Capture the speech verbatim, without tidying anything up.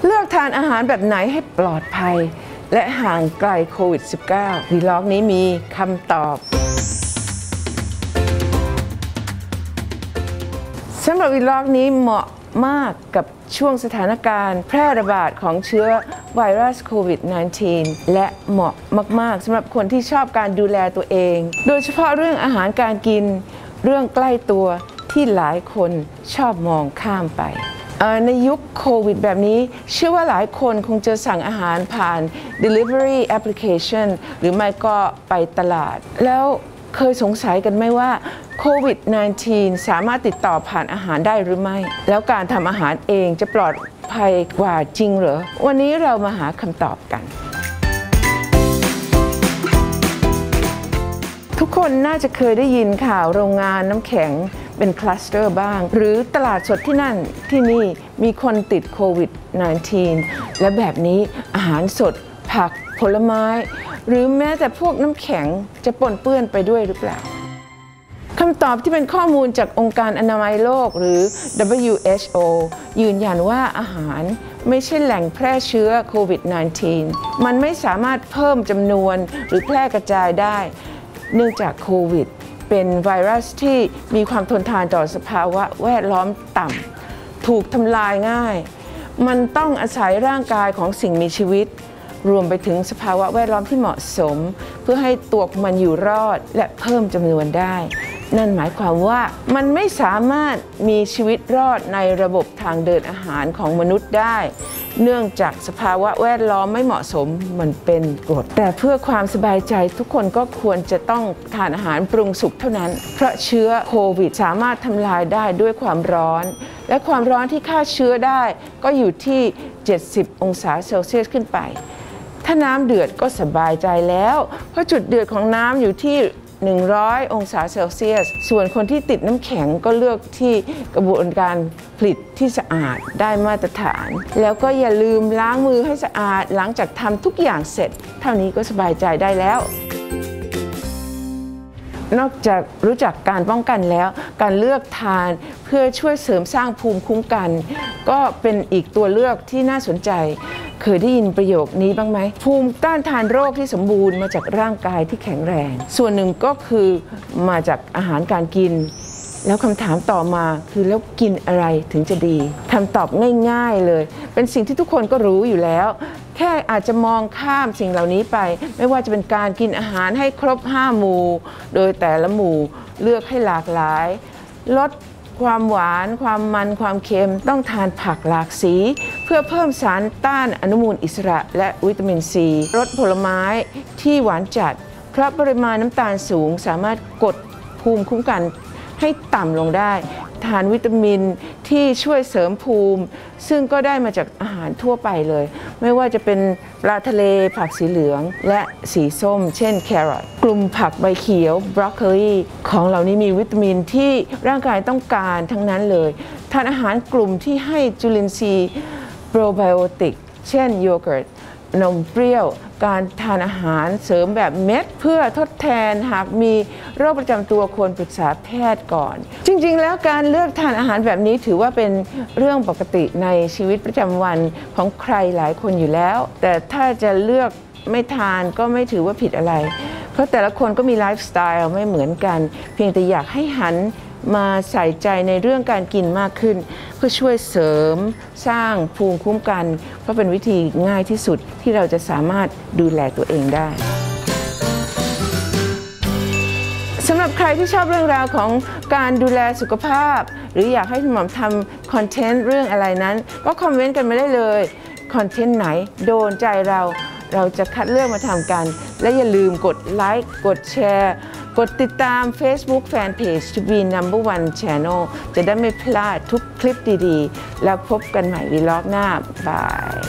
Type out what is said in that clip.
เลือกทานอาหารแบบไหนให้ปลอดภัยและห่างไกลโควิด สิบเก้า วีล็อกนี้มีคำตอบสำหรับวีล็อกนี้เหมาะมากกับช่วงสถานการณ์แพร่ระบาดของเชื้อไวรัสโควิด สิบเก้า และเหมาะมากๆสำหรับคนที่ชอบการดูแลตัวเองโดยเฉพาะเรื่องอาหารการกินเรื่องใกล้ตัวที่หลายคนชอบมองข้ามไปในยุคโควิดแบบนี้เชื่อว่าหลายคนคงจะสั่งอาหารผ่าน delivery application หรือไม่ก็ไปตลาดแล้วเคยสงสัยกันไหมว่าโควิด สิบเก้า สามารถติดต่อผ่านอาหารได้หรือไม่แล้วการทำอาหารเองจะปลอดภัยกว่าจริงเหรอวันนี้เรามาหาคำตอบกันทุกคนน่าจะเคยได้ยินข่าวโรงงานน้ำแข็งเป็นคลัสเตอร์บ้างหรือตลาดสดที่นั่นที่นี่มีคนติดโควิด สิบเก้า และแบบนี้อาหารสดผักผลไม้หรือแม้แต่พวกน้ำแข็งจะปนเปื้อนไปด้วยหรือเปล่าคำตอบที่เป็นข้อมูลจากองค์การอนามัยโลกหรือ ดับเบิลยู เอช โอ ยืนยันว่าอาหารไม่ใช่แหล่งแพร่เชื้อโควิด สิบเก้า มันไม่สามารถเพิ่มจำนวนหรือแพร่กระจายได้เนื่องจากโควิดเป็นไวรัสที่มีความทนทานต่อสภาวะแวดล้อมต่ำถูกทำลายง่ายมันต้องอาศัยร่างกายของสิ่งมีชีวิตรวมไปถึงสภาวะแวดล้อมที่เหมาะสมเพื่อให้ตัวมันอยู่รอดและเพิ่มจำนวนได้นั่นหมายความว่ามันไม่สามารถมีชีวิตรอดในระบบทางเดินอาหารของมนุษย์ได้เนื่องจากสภาวะแวดล้อมไม่เหมาะสมมันเป็นกรดแต่เพื่อความสบายใจทุกคนก็ควรจะต้องทานอาหารปรุงสุกเท่านั้นเพราะเชื้อโควิดสามารถทำลายได้ด้วยความร้อนและความร้อนที่ฆ่าเชื้อได้ก็อยู่ที่เจ็ดสิบองศาเซลเซียสขึ้นไปถ้าน้ำเดือดก็สบายใจแล้วเพราะจุดเดือดของน้ำอยู่ที่หนึ่งร้อยองศาเซลเซียสส่วนคนที่ติดน้ำแข็งก็เลือกที่กระบวนการผลิตที่สะอาดได้มาตรฐานแล้วก็อย่าลืมล้างมือให้สะอาดหลังจากทำทุกอย่างเสร็จเท่านี้ก็สบายใจได้แล้วนอกจากรู้จักการป้องกันแล้วการเลือกทานเพื่อช่วยเสริมสร้างภูมิคุ้มกันก็เป็นอีกตัวเลือกที่น่าสนใจเคยได้ยินประโยคนี้บ้างไหมภูมิต้านทานโรคที่สมบูรณ์มาจากร่างกายที่แข็งแรงส่วนหนึ่งก็คือมาจากอาหารการกินแล้วคำถามต่อมาคือแล้วกินอะไรถึงจะดีคำตอบง่ายๆเลยเป็นสิ่งที่ทุกคนก็รู้อยู่แล้วแค่อาจจะมองข้ามสิ่งเหล่านี้ไปไม่ว่าจะเป็นการกินอาหารให้ครบห้าหมู่โดยแต่ละหมู่เลือกให้หลากหลายลดความหวานความมันความเค็มต้องทานผักหลากสีเพื่อเพิ่มสารต้านอนุมูลอิสระและวิตามินซีลดผลไม้ที่หวานจัดเพราะปริมาณน้ำตาลสูงสามารถกดภูมิคุ้มกันให้ต่ำลงได้ทานวิตามินที่ช่วยเสริมภูมิซึ่งก็ได้มาจากอาหารทั่วไปเลยไม่ว่าจะเป็นปลาทะเลผักสีเหลืองและสีส้มเช่นแครอทกลุ่มผักใบเขียวบรอกโคลีของเหล่านี้มีวิตามินที่ร่างกายต้องการทั้งนั้นเลยทานอาหารกลุ่มที่ให้จุลินทรีย์โปรไบโอติกเช่นโยเกิร์ตนมเปรี้ยวการทานอาหารเสริมแบบเม็ดเพื่อทดแทนหากมีโรคประจำตัวควรปรึกษาแพทย์ก่อนจริงๆแล้วการเลือกทานอาหารแบบนี้ถือว่าเป็นเรื่องปกติในชีวิตประจำวันของใครหลายคนอยู่แล้วแต่ถ้าจะเลือกไม่ทานก็ไม่ถือว่าผิดอะไรเพราะแต่ละคนก็มีไลฟ์สไตล์ไม่เหมือนกันเพียงแต่อยากให้หันมาใส่ใจในเรื่องการกินมากขึ้นเพื่อช่วยเสริมสร้างภูมิคุ้มกันเพราะเป็นวิธีง่ายที่สุดที่เราจะสามารถดูแลตัวเองได้สำหรับใครที่ชอบเรื่องราวของการดูแลสุขภาพหรืออยากให้คุณหมอทำคอนเทนต์เรื่องอะไรนั้นก็คอมเมนต์กันมาได้เลยคอนเทนต์ไหนโดนใจเราเราจะคัดเลือกมาทำกันและอย่าลืมกดไลค์กดแชร์กดติดตาม Facebook Fanpage To Be Number One Channel จะได้ไม่พลาดทุกคลิปดีๆแล้วพบกันใหม่วีล็อกหน้าบาย